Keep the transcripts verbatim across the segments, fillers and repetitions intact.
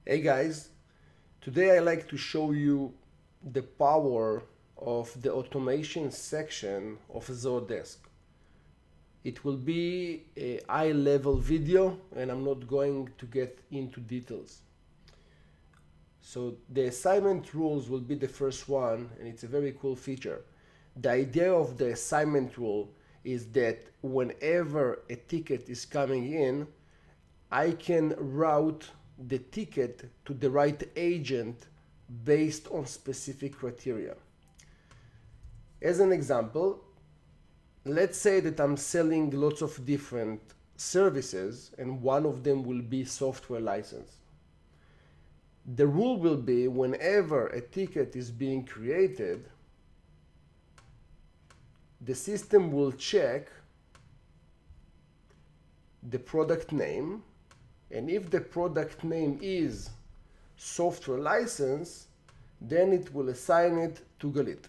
Hey guys, today I like to show you the power of the automation section of Zoho Desk. It will be a high-level video and I'm not going to get into details. So the assignment rules will be the first one, and it's a very cool feature. The idea of the assignment rule is that whenever a ticket is coming in, I can route the ticket to the right agent based on specific criteria. As an example, let's say that I'm selling lots of different services and one of them will be software license. The rule will be whenever a ticket is being created, the system will check the product name, and if the product name is software license, then it will assign it to Galit.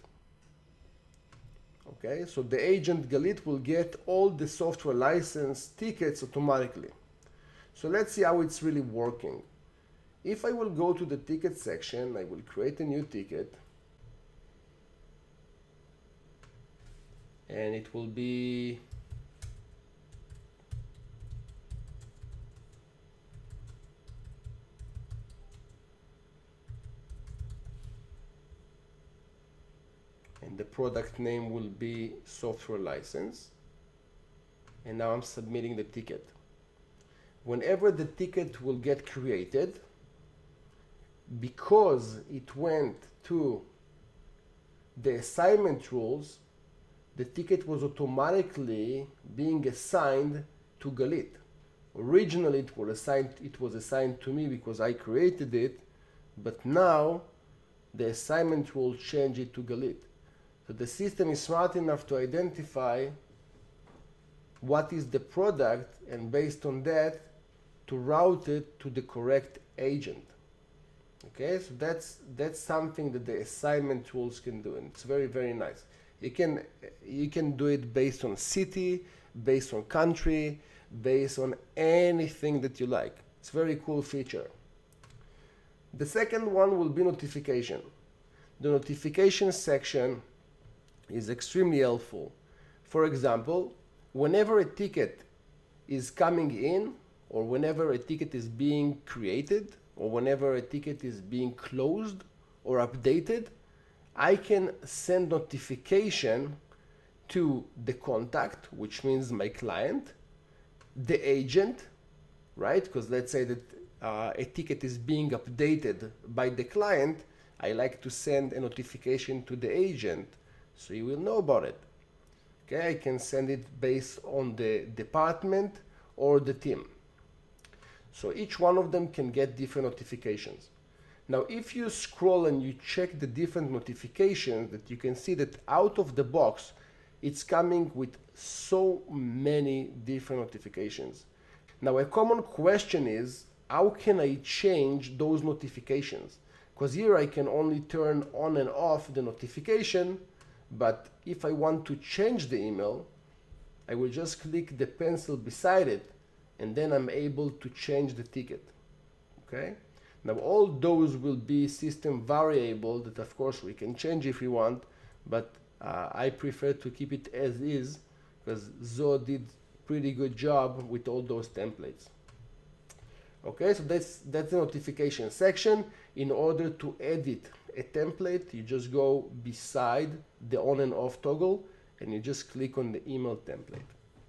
Okay, so the agent Galit will get all the software license tickets automatically. So let's see how it's really working. If I will go to the ticket section, I will create a new ticket, and it will be and the product name will be software license, and now I'm submitting the ticket. Whenever the ticket will get created, because it went to the assignment rules, the ticket was automatically being assigned to Galit. Originally it was assigned it was assigned to me because I created it, but now the assignment rule changed it to Galit. So the system is smart enough to identify what is the product, and based on that to route it to the correct agent. Okay, so that's that's something that the assignment rules can do, and it's very very nice. You can you can do it based on city, based on country, based on anything that you like. It's a very cool feature. The second one will be notification. The notification section is extremely helpful. For example, whenever a ticket is coming in, or whenever a ticket is being created, or whenever a ticket is being closed or updated, I can send notification to the contact, which means my client, the agent, right? Because let's say that uh, a ticket is being updated by the client, I like to send a notification to the agent so you will know about it. Okay, I can send it based on the department or the team. So each one of them can get different notifications. Now, if you scroll and you check the different notifications, that you can see that out of the box, it's coming with so many different notifications. Now, a common question is, how can I change those notifications? Because here I can only turn on and off the notification, but if I want to change the email, I will just click the pencil beside it, and then I'm able to change the ticket. Okay? Now all those will be system variable that of course we can change if we want, but uh, I prefer to keep it as is because Zoho did pretty good job with all those templates. Okay, so that's that's the notification section. In order to edit a template, you just go beside the on and off toggle and you just click on the email template.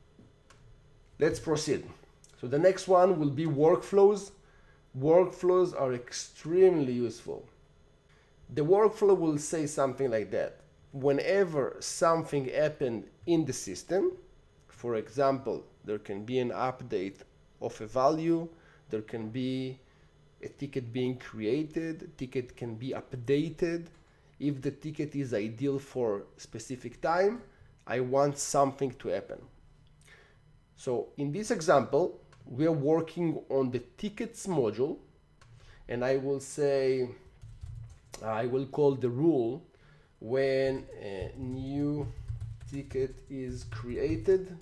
Let's proceed. So the next one will be workflows. Workflows are extremely useful. The workflow will say something like that. Whenever something happened in the system, for example, there can be an update of a value, there can be a ticket being created, a ticket can be updated. If the ticket is ideal for a specific time, I want something to happen. So in this example, we are working on the tickets module, and I will say, I will call the rule when a new ticket is created,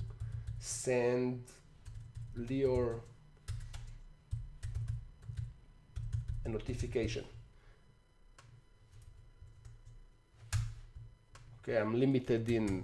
send Lior a notification. Okay, I'm limited in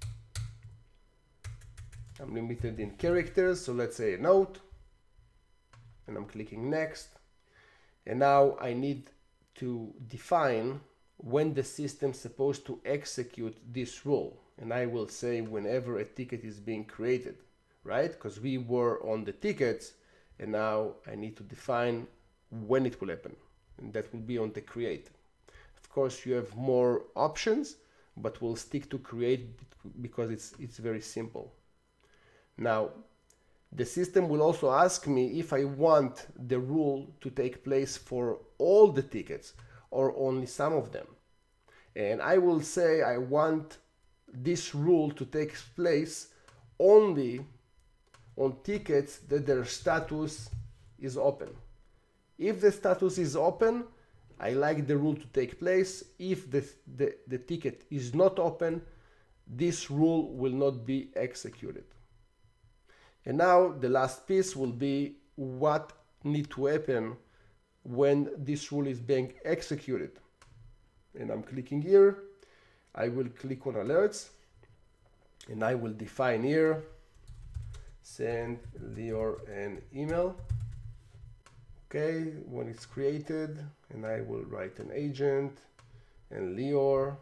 I'm limited in characters, so let's say a note, and I'm clicking next. And now I need to define when the system's supposed to execute this rule. And I will say whenever a ticket is being created, right? Because we were on the tickets, and now I need to define when it will happen. And that will be on the create. Of course, you have more options, but we'll stick to create because it's, it's very simple. Now, the system will also ask me if I want the rule to take place for all the tickets or only some of them. And I will say I want this rule to take place only on tickets that their status is open. If the status is open, I like the rule to take place. If the, the, the ticket is not open, this rule will not be executed. And now the last piece will be what needs to happen when this rule is being executed. And I'm clicking here. I will click on alerts, and I will define here, send Lior an email. Okay, when it's created, and I will write an agent and Lior,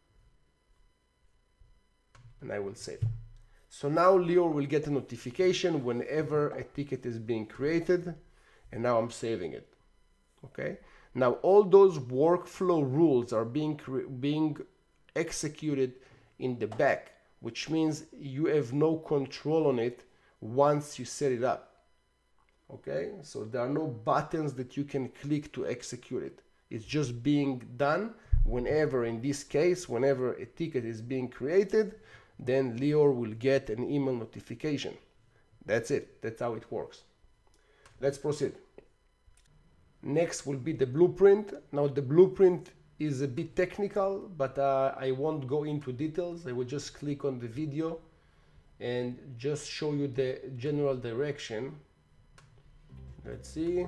and I will save. So now Lior will get a notification whenever a ticket is being created, and now I'm saving it. Okay. Now all those workflow rules are being being executed in the back, which means you have no control on it once you set it up. Okay, so there are no buttons that you can click to execute it. It's just being done whenever, in this case, whenever a ticket is being created, then Lior will get an email notification. That's it. That's how it works. Let's proceed. Next will be the blueprint. Now the blueprint is a bit technical, but uh, I won't go into details. I will just click on the video and just show you the general direction. Let's see.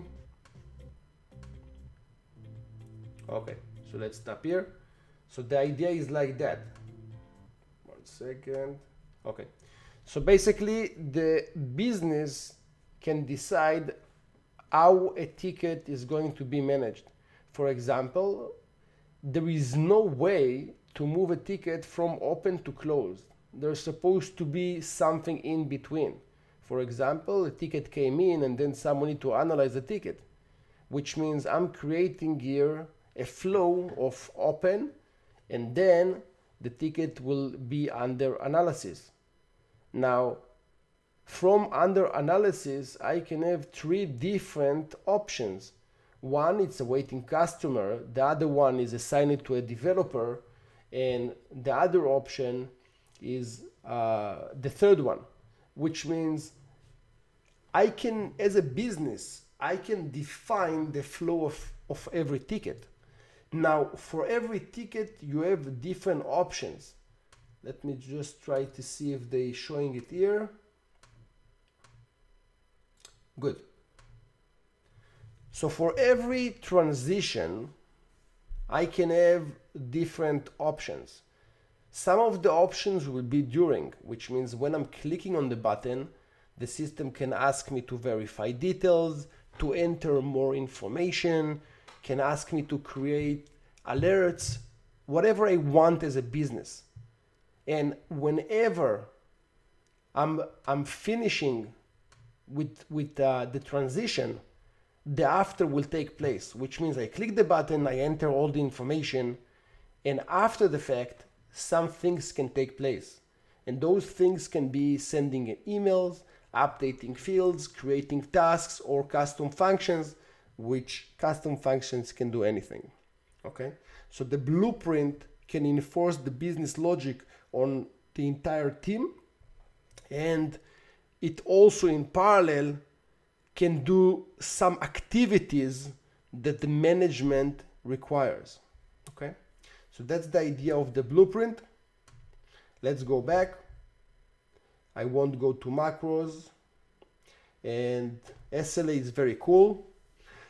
Okay, so let's stop here. So the idea is like that. One second. Okay, so basically the business can decide how a ticket is going to be managed. For example, there is no way to move a ticket from open to closed. There's supposed to be something in between. For example, a ticket came in and then someone need to analyze the ticket, which means I'm creating here a flow of open, and then the ticket will be under analysis. Now, from under analysis, I can have three different options. One, it's a waiting customer. The other one is assigned to a developer. And the other option is uh, the third one, which means I can, as a business, I can define the flow of, of every ticket. Now, for every ticket, you have different options. Let me just try to see if they're showing it here. Good. So for every transition, I can have different options. Some of the options will be during, which means when I'm clicking on the button, the system can ask me to verify details, to enter more information, can ask me to create alerts, whatever I want as a business. And whenever I'm, I'm finishing with, with uh, the transition, the after will take place, which means I click the button, I enter all the information, and after the fact, some things can take place. And those things can be sending emails, updating fields, creating tasks, or custom functions, which custom functions can do anything. Okay, so the blueprint can enforce the business logic on the entire team, and it also in parallel can do some activities that the management requires. Okay, so that's the idea of the blueprint. Let's go back. I won't go to macros, and S L A is very cool.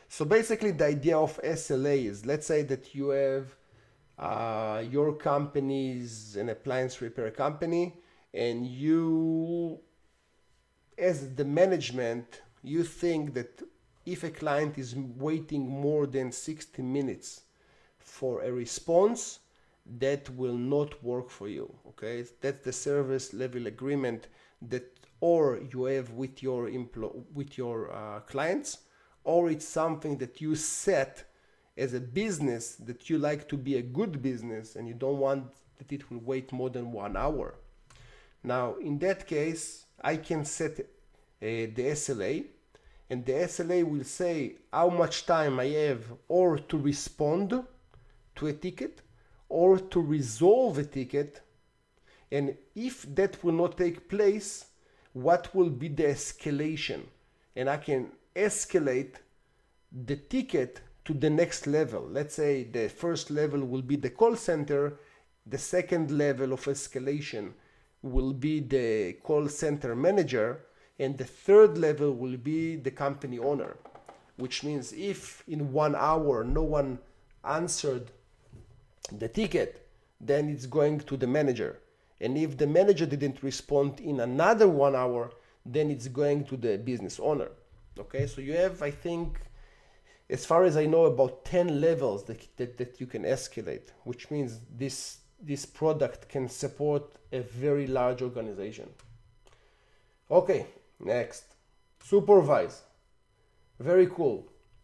So basically the idea of S L A is, let's say that you have uh, your company is an appliance repair company, and you, as the management, you think that if a client is waiting more than sixty minutes for a response, that will not work for you. Okay, that's the service level agreement that or you have with your employ with your uh, clients, or it's something that you set as a business that you like to be a good business and you don't want that it will wait more than one hour. Now, in that case, I can set uh, the S L A, and the S L A will say how much time I have or to respond to a ticket or to resolve a ticket, and if that will not take place, what will be the escalation, and I can escalate the ticket to the next level. Let's say the first level will be the call center, the second level of escalation will be the call center manager, and the third level will be the company owner, which means if in one hour no one answered the ticket, then it's going to the manager. And if the manager didn't respond in another one hour, then it's going to the business owner. Okay, so you have, I think, as far as I know, about ten levels that, that, that you can escalate, which means this, this product can support a very large organization. Okay, next, Supervise. Very cool.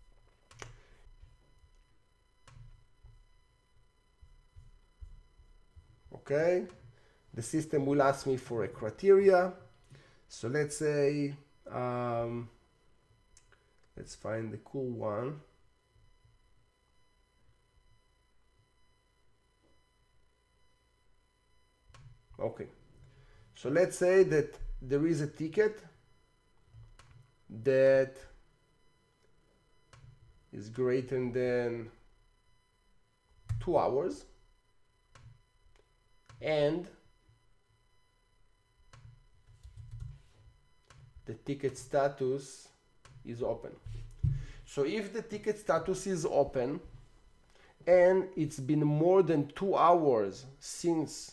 Okay. The system will ask me for a criteria. So let's say, um, let's find the cool one. Okay. So let's say that there is a ticket that is greater than two hours and the ticket status is open. So if the ticket status is open and it's been more than two hours since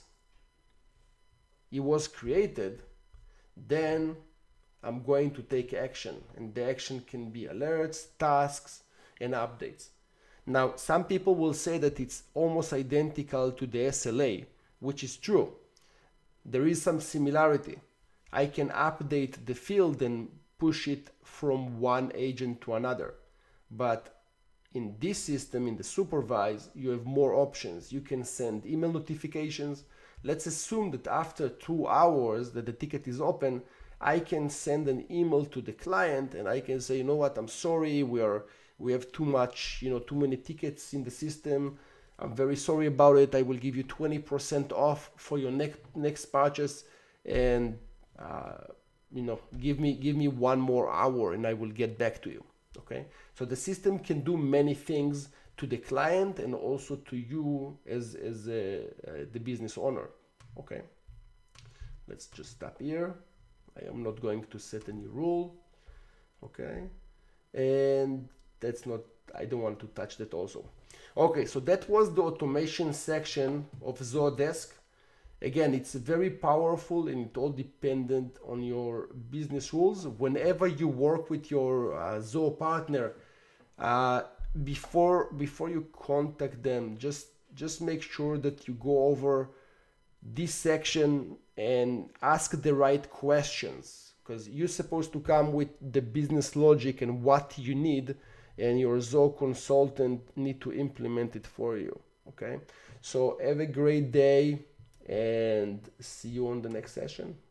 it was created, then I'm going to take action, and the action can be alerts, tasks, and updates. Now, some people will say that it's almost identical to the S L A, which is true. There is some similarity. I can update the field and push it from one agent to another. But in this system, in the Supervise, you have more options. You can send email notifications. Let's assume that after two hours that the ticket is open, I can send an email to the client and I can say, you know what, I'm sorry, we are we have too much, you know, too many tickets in the system. I'm very sorry about it. I will give you twenty percent off for your next next purchase, and uh, you know, give me give me one more hour and I will get back to you. Okay, so the system can do many things to the client and also to you as as a, uh, the business owner. Okay, let's just stop here. I am not going to set any rule. Okay, and that's not, I don't want to touch that also. Okay, so that was the automation section of Zoho Desk. Again, it's very powerful and it all dependent on your business rules. Whenever you work with your uh, Zoho partner, uh, before before you contact them, just just make sure that you go over this section and ask the right questions, because you're supposed to come with the business logic and what you need, and your Zoho consultant need to implement it for you. Okay, so have a great day and see you on the next session.